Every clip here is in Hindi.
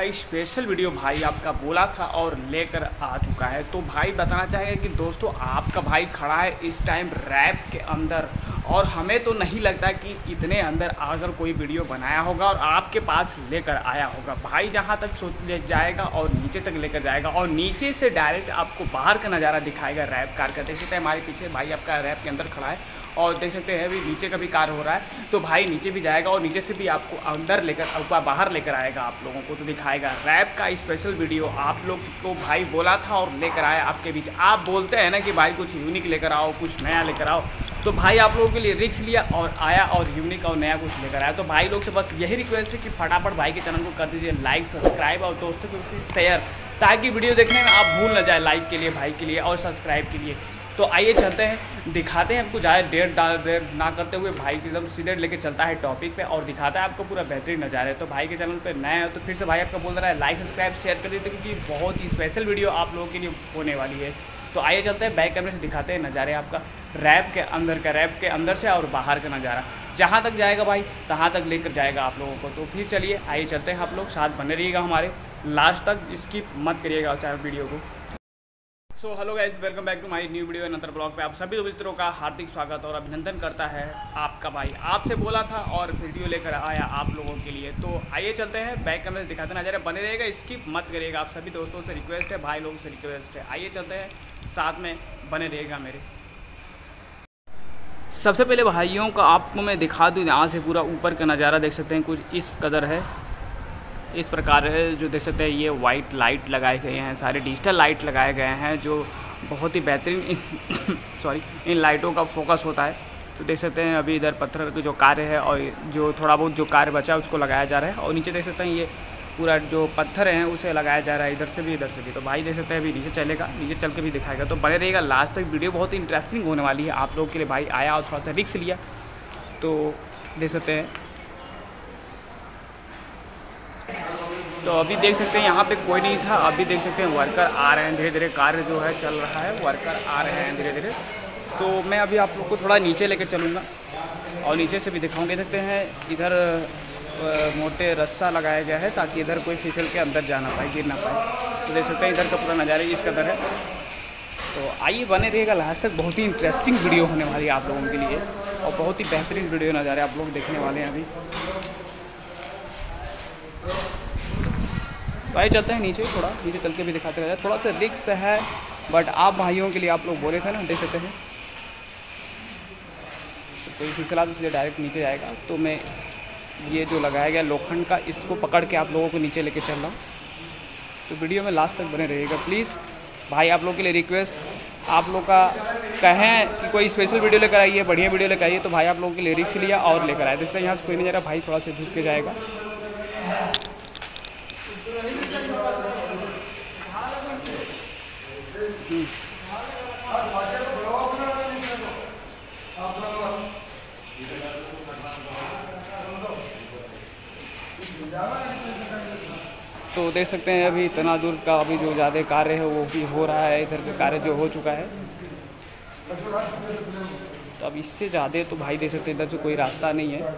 का स्पेशल वीडियो भाई आपका बोला था और लेकर आ चुका है। तो भाई बताना चाहेंगे कि दोस्तों आपका भाई खड़ा है इस टाइम रैप के अंदर, और हमें तो नहीं लगता कि इतने अंदर अगर कोई वीडियो बनाया होगा और आपके पास लेकर आया होगा। भाई जहां तक सोच ले जाएगा और नीचे तक लेकर जाएगा और नीचे से डायरेक्ट आपको बाहर का नज़ारा दिखाएगा रैप कार का। देख सकते हैं हमारे पीछे भाई आपका रैप के अंदर खड़ा है और देख सकते हैं अभी नीचे का भी कार हो रहा है। तो भाई नीचे भी जाएगा और नीचे से भी आपको अंदर लेकर ऊपर बाहर लेकर आएगा, आप लोगों को तो दिखाएगा रैप का स्पेशल वीडियो। आप लोग को भाई बोला था और लेकर आया आपके बीच। आप बोलते हैं ना कि भाई कुछ यूनिक लेकर आओ, कुछ नया लेकर आओ, तो भाई आप लोगों के लिए रिस्क लिया और आया और यूनिक और नया कुछ लेकर आया। तो भाई लोग से बस यही रिक्वेस्ट है कि फटाफट भाई के चैनल को कर दीजिए लाइक, सब्सक्राइब और दोस्तों को शेयर, ताकि वीडियो देखने में आप भूल न जाए लाइक के लिए, भाई के लिए और सब्सक्राइब के लिए। तो आइए चलते हैं, दिखाते हैं आपको ज़्यादा देर ना करते हुए। भाई एकदम सीधे लेके चलता है टॉपिक पे और दिखाता है आपको पूरा बेहतरीन नज़ारे। तो भाई के चैनल पे नए हो तो फिर से भाई आपका बोल रहा है लाइक, सब्सक्राइब, शेयर कर दीजिए, क्योंकि बहुत ही स्पेशल वीडियो आप लोगों के लिए होने वाली है। तो आइए चलते हैं, बैक कैमरे से दिखाते हैं नज़ारे आपका रैप के अंदर का, रैप के अंदर से और बाहर का नज़ारा। जहाँ तक जाएगा भाई तहाँ तक लेकर जाएगा आप लोगों को। तो फिर चलिए आइए चलते हैं, आप लोग साथ बने रहिएगा हमारे, लास्ट तक स्किप मत करिएगा चाहे वीडियो को। So hello guys, welcome back to my new video another blog पे आप सभी मित्रों का हार्दिक स्वागत और अभिनंदन करता है आपका भाई। आपसे बोला था और वीडियो लेकर आया आप लोगों के लिए। तो आइए चलते हैं, बैक कैमरे से दिखाते नज़ारे, बने रहेगा, स्किप मत करिएगा। आप सभी दोस्तों से रिक्वेस्ट है, भाई लोगों से रिक्वेस्ट है। आइए चलते हैं, साथ में बने रहेगा मेरे। सबसे पहले भाइयों का आपको मैं दिखा दूँ, यहाँ से पूरा ऊपर का नज़ारा देख सकते हैं, कुछ इस कदर है, इस प्रकार है। जो देख सकते हैं ये वाइट लाइट लगाए गए हैं, सारे डिजिटल लाइट लगाए गए हैं, जो बहुत ही बेहतरीन सॉरी इन लाइटों का फोकस होता है। तो देख सकते हैं अभी इधर पत्थर के जो कार्य है और जो थोड़ा बहुत जो कार्य बचा उसको लगाया जा रहा है, और नीचे देख सकते हैं ये पूरा जो पत्थर हैं उसे लगाया जा रहा है, इधर से भी इधर से भी। तो भाई देख सकते हैं अभी नीचे चलेगा, नीचे चल के भी दिखाएगा। तो बने रहेगा लास्ट तक, वीडियो बहुत ही इंटरेस्टिंग होने वाली है आप लोग के लिए। भाई आया और थोड़ा सा रिस्क लिया, तो देख सकते हैं। तो अभी देख सकते हैं यहाँ पे कोई नहीं था, अभी देख सकते हैं वर्कर आ रहे हैं धीरे धीरे, कार्य जो है चल रहा है, वर्कर आ रहे हैं धीरे धीरे। तो मैं अभी आप लोग को थोड़ा नीचे लेकर चलूँगा और नीचे से भी दिखाऊंगे। देखते हैं इधर मोटे रस्सा लगाया गया है ताकि इधर कोई फिसल के अंदर जा ना पाए, गिर ना पाए। तो देख सकते हैं इधर का पूरा नज़ारा इस कदर है। तो आइए बने रहेगा लास्ट तक, बहुत ही इंटरेस्टिंग वीडियो होने वाली है आप लोगों के लिए और बहुत ही बेहतरीन वीडियो नज़ारे आप लोग देखने वाले हैं अभी। तो आइए चलते हैं नीचे, थोड़ा नीचे चल के भी दिखाते रहते हैं। थोड़ा सा रिस्क है बट आप भाइयों के लिए आप लोग बोले थे ना, देख सकते हैं। तो कोई फिसला तो सीधे डायरेक्ट नीचे जाएगा। तो मैं ये जो लगाया गया लोखंड का, इसको पकड़ के आप लोगों को नीचे लेके चल रहा हूँ। तो वीडियो में लास्ट तक बने रहिएगा प्लीज़। भाई आप लोग के लिए रिक्वेस्ट, आप लोग का कहें कि कोई स्पेशल वीडियो लेकर आइए, बढ़िया वीडियो लेकर आइए, तो भाई आप लोगों के लिए रिस्क लिया और लेकर आए। देखते हैं यहाँ से कोई नहीं जा रहा, भाई थोड़ा सा झुक के जाएगा। तो देख सकते हैं अभी इतना दूर का अभी जो ज़्यादा कार्य है वो भी हो रहा है, इधर का कार्य जो हो चुका है। तो अब इससे ज़्यादा तो भाई देख सकते हैं इधर से कोई रास्ता नहीं है।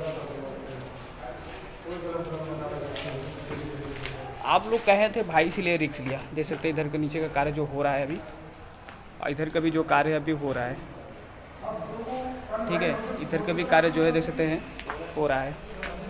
आप लोग कहे थे भाई इसीलिए रिस्क लिया। देख सकते हैं इधर के नीचे का कार्य जो हो रहा है अभी, और इधर का भी जो कार्य अभी हो रहा है, ठीक है, इधर का भी कार्य जो है देख सकते हैं हो रहा है।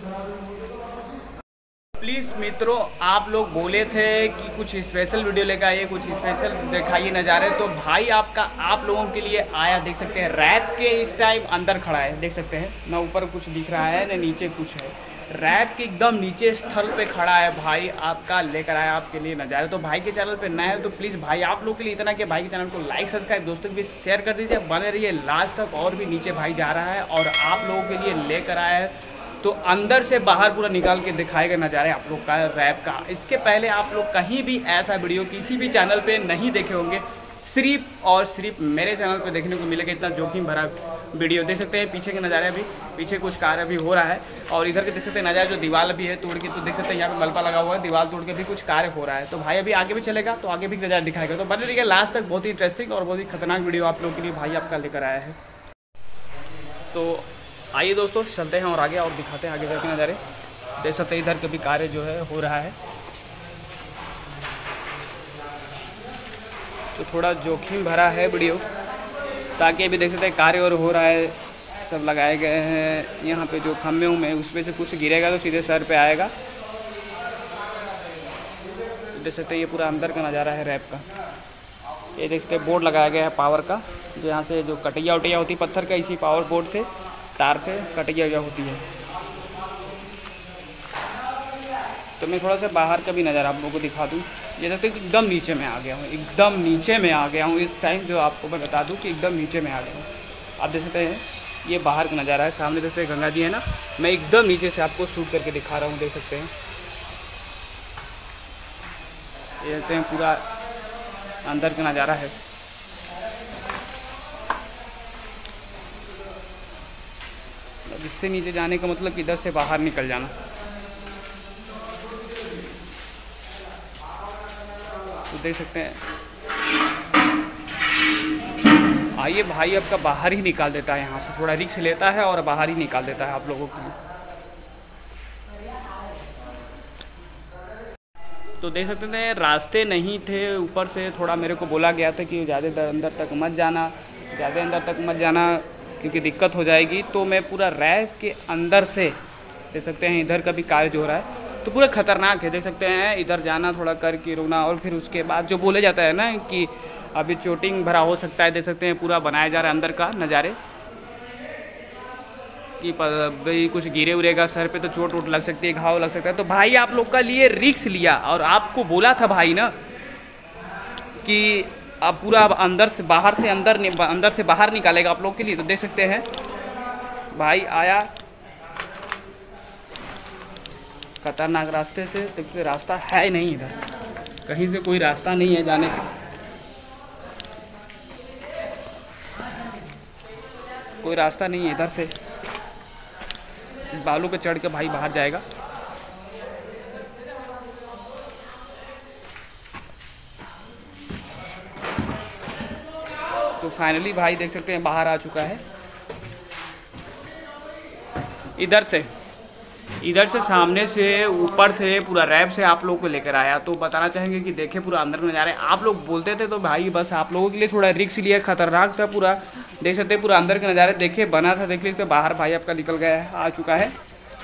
प्लीज़ मित्रों, आप लोग बोले थे कि कुछ स्पेशल वीडियो लेकर आइए, कुछ स्पेशल दिखाइए नज़ारे। तो भाई आपका आप लोगों के लिए आया। देख सकते हैं रैप के इस टाइम अंदर खड़ा है, देख सकते हैं ना ऊपर कुछ दिख रहा है ना नीचे कुछ है, रैप के एकदम नीचे स्थल पे खड़ा है। भाई आपका लेकर आया आपके लिए नज़ारे। तो भाई के चैनल पे नए हो तो प्लीज़ भाई आप लोग के लिए इतना कि भाई के चैनल को लाइक, सब्सक्राइब, दोस्तों को भी शेयर कर दीजिए, बने रहिए लास्ट तक। और भी नीचे भाई जा रहा है और आप लोगों के लिए लेकर आया है, तो अंदर से बाहर पूरा निकाल के दिखाएगा नज़ारे आप लोग का रैप का। इसके पहले आप लोग कहीं भी ऐसा वीडियो किसी भी चैनल पे नहीं देखे होंगे, सिर्फ और सिर्फ मेरे चैनल पे देखने को मिलेगा। इतना जोखिम भरा वीडियो देख सकते हैं, पीछे के नज़ारे अभी, पीछे कुछ कार्य अभी हो रहा है, और इधर के देख सकते हैं नज़ारा जो दीवार भी है तोड़ के, तो देख सकते हैं यहाँ पे मलबा लगा हुआ है, दीवार तोड़ के भी कुछ कार्य हो रहा है। तो भाई अभी आगे भी चलेगा तो आगे भी नज़ारा दिखाएगा। तो बने रहिएगा लास्ट तक, बहुत ही इंटरेस्टिंग और बहुत ही खतरनाक वीडियो आप लोगों के लिए भाई आपका लेकर आया है। तो आइए दोस्तों चलते हैं और आगे और दिखाते हैं आगे जाके नज़ारे। देख सकते हैं इधर कभी कार्य जो है हो रहा है, तो थोड़ा जोखिम भरा है वीडियो, ताकि अभी देख सकते हैं कार्य और हो रहा है, सब लगाए गए हैं। यहाँ पे जो खम्भे उम्भे उस पर से कुछ गिरेगा तो सीधे सर पे आएगा। देख सकते हैं ये पूरा अंदर का नज़ारा है रैप का। ये देख सकते हैं बोर्ड लगाया गया है पावर का, जो यहाँ से जो कटिया उटिया होती है पत्थर का, इसी पावर बोर्ड से तार से कटिया होती है। तो मैं थोड़ा सा बाहर का भी नज़ारा आप लोगों को दिखा दूँ। ये देखते हैं एकदम नीचे में आ गया हूँ, एकदम नीचे में आ गया हूँ इस टाइम, जो आपको मैं बता दूँ कि एकदम नीचे में आ गया हूँ। आप देख सकते हैं ये बाहर का नज़ारा है, सामने देख सकते हैं गंगा जी है ना, मैं एकदम नीचे से आपको शूट करके दिखा रहा हूँ। देख सकते हैं ये देखते हैं पूरा अंदर का नज़ारा है। इससे नीचे जाने का मतलब इधर से बाहर निकल जाना। तो देख सकते हैं आइए भाई आपका बाहर ही निकाल देता है, यहाँ से थोड़ा रिस्क लेता है और बाहर ही निकाल देता है आप लोगों के लिए। तो देख सकते थे रास्ते नहीं थे, ऊपर से थोड़ा मेरे को बोला गया था कि ज़्यादा अंदर तक मत जाना, ज़्यादा अंदर तक मत जाना क्योंकि दिक्कत हो जाएगी। तो मैं पूरा रैप के अंदर से देख सकते हैं इधर का भी कार्य जो हो रहा है तो पूरा ख़तरनाक है। देख सकते हैं इधर जाना थोड़ा करके रुकना, और फिर उसके बाद जो बोले जाता है ना कि अभी चोटिंग भरा हो सकता है। देख सकते हैं पूरा बनाया जा रहा है अंदर का नज़ारे कि भाई कुछ गिरे उरेगा सर पे तो चोट वोट लग सकती है, घाव लग सकता है। तो भाई आप लोग का लिए रिस्क लिया, और आपको बोला था भाई ना कि अब पूरा अंदर से बाहर से अंदर से बाहर निकालेगा आप लोग के लिए। तो देख सकते हैं भाई आया खतरनाक रास्ते से, देखते रास्ता है नहीं, इधर कहीं से कोई रास्ता नहीं है जाने का, कोई रास्ता नहीं है इधर से। इस बालू पे चढ़ के भाई बाहर जाएगा। तो फाइनली भाई देख सकते हैं बाहर आ चुका है। इधर से सामने से ऊपर से पूरा रैप से आप लोगों को लेकर आया। तो बताना चाहेंगे कि देखे पूरा अंदर में नज़ारे आप लोग बोलते थे तो भाई बस आप लोगों के लिए थोड़ा रिस्क लिया, खतरनाक था पूरा। देख सकते हैं पूरा अंदर के नज़ारे देखे बना था, देख लीजिए बाहर भाई आपका निकल गया है, आ चुका है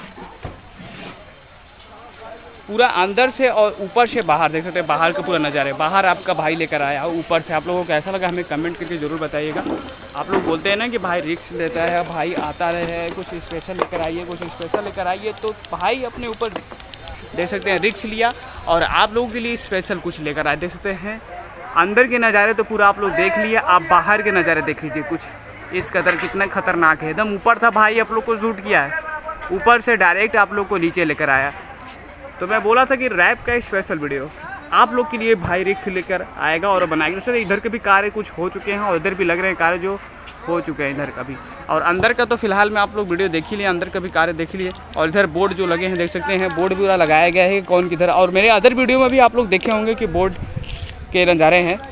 पूरा अंदर से और ऊपर से बाहर। देख सकते हैं बाहर का पूरा नज़ारा, बाहर आपका भाई लेकर आया ऊपर से। आप लोगों को कैसा लगा हमें कमेंट करके ज़रूर बताइएगा। आप लोग बोलते हैं ना कि भाई रिस्क लेता है, भाई आता रहे, कुछ स्पेशल लेकर आइए, कुछ स्पेशल लेकर आइए। तो भाई अपने ऊपर देख सकते हैं रिस्क लिया और आप लोगों के लिए स्पेशल कुछ लेकर आए। देख सकते हैं अंदर के नज़ारे तो पूरा आप लोग देख लिए, आप बाहर के नज़ारे देख लीजिए कुछ इस कदर कितना खतरनाक है। एकदम ऊपर था भाई, आप लोग को शूट किया है, ऊपर से डायरेक्ट आप लोग को नीचे लेकर आया। तो मैं बोला था कि रैप का एक स्पेशल वीडियो आप लोग के लिए भाई रिस्क लेकर आएगा और बनाएगा। सर इधर के भी कार्य कुछ हो चुके हैं और इधर भी लग रहे हैं कार्य जो हो चुके हैं इधर का भी, और अंदर का तो फिलहाल में आप लोग वीडियो देख ही लिए, अंदर का भी कार्य देख लिए। और इधर बोर्ड जो लगे हैं देख सकते हैं, बोर्ड पूरा लगाया गया है कौन किधर। और मेरे अदर वीडियो में भी आप लोग देखे होंगे कि बोर्ड के नज़ारे हैं।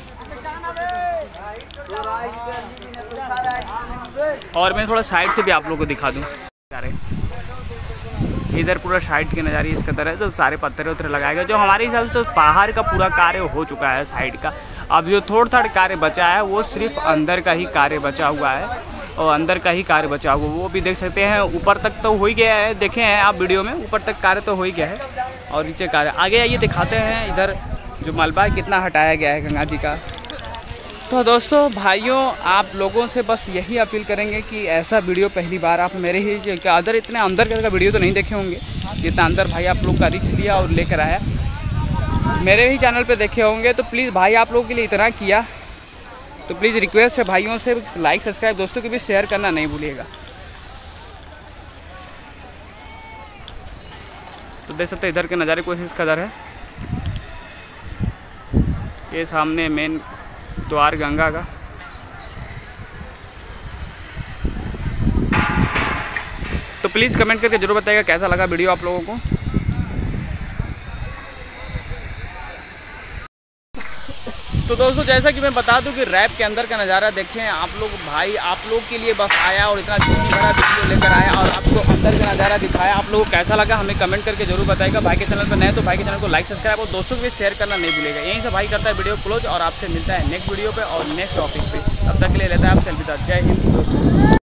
और मैं थोड़ा साइड से भी आप लोग को दिखा दूँ, इधर पूरा साइड के नज़ारे इस कदर है, तो सारे पत्थर उत्तर लगाए गए। जो हमारे हिसाब से तो बाहर का पूरा कार्य हो चुका है साइड का। अब जो थोड़ा कार्य बचा है वो सिर्फ अंदर का ही कार्य बचा हुआ है, और अंदर का ही कार्य बचा हुआ वो भी देख सकते हैं। ऊपर तक तो हो ही गया है, देखे हैं आप वीडियो में, ऊपर तक कार्य तो हो ही गया है और नीचे कार्य। आगे आइए दिखाते हैं इधर जो मलबा कितना हटाया गया है गंगा जी का। तो दोस्तों भाइयों आप लोगों से बस यही अपील करेंगे कि ऐसा वीडियो पहली बार आप मेरे ही अदर इतने अंदर का वीडियो तो नहीं देखे होंगे जितना अंदर भाई आप लोग का रिस्क लिया और लेकर आया, मेरे ही चैनल पे देखे होंगे। तो प्लीज़ भाई आप लोगों के लिए इतना किया, तो प्लीज़ रिक्वेस्ट है भाइयों से लाइक सब्सक्राइब दोस्तों के भी शेयर करना नहीं भूलिएगा। तो देख सकते इधर के नज़ारे कुछ इस कदर है। ये सामने मेन द्वार गंगा का। तो प्लीज़ कमेंट करके जरूर बताइएगा कैसा लगा वीडियो आप लोगों को। तो दोस्तों जैसा कि मैं बता दूं कि रैप के अंदर का नज़ारा देखें आप लोग। भाई आप लोग के लिए बस आया और इतना जोशी भरा वीडियो लेकर आया और आपको अंदर का नज़ारा दिखाया। आप लोगों को कैसा लगा हमें कमेंट करके जरूर बताइएगा। भाई के चैनल पर नए तो भाई के चैनल को लाइक सब्सक्राइब और दोस्तों को भी शेयर करना नहीं भूलेगा। यहीं से भाई करता है वीडियो क्लोज और आपसे मिलता है नेक्स्ट वीडियो पर और नेक्स्ट टॉपिक पर। तब तक के लिए लेता है आपसे अलविदा। जय हिंद दोस्तों।